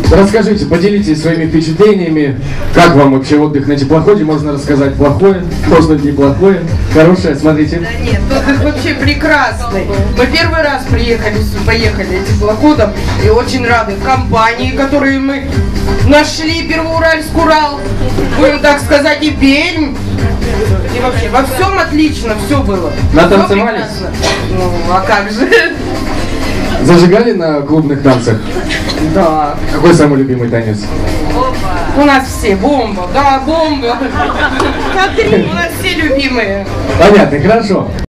Расскажите, поделитесь своими впечатлениями. Как вам вообще отдых на теплоходе? Можно рассказать плохое, можно неплохое, хорошее. Смотрите. Да нет, отдых вообще прекрасный. Мы первый раз поехали теплоходом и очень рады компании, которые мы нашли, Первоуральск, Урал. Будем так сказать, и Пермь. И вообще во всем отлично, все было. Натанцевались? Ну, а как же? Зажигали на клубных танцах? Да. Какой самый любимый танец? У нас все бомба, да, бомба. Смотри, у нас все любимые. Понятно, хорошо.